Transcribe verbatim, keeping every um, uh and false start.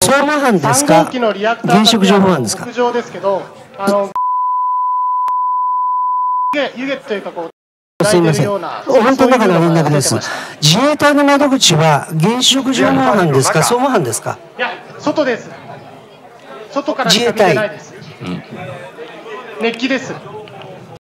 相馬班ですか、現職情報班ですか。 屋上ですけど、あの湯気というかこう、 すみません、本当の中の連絡です。自衛隊の窓口は現職情報班ですか、相馬班ですか。 いや、外です。外からしか見てないです。熱気です。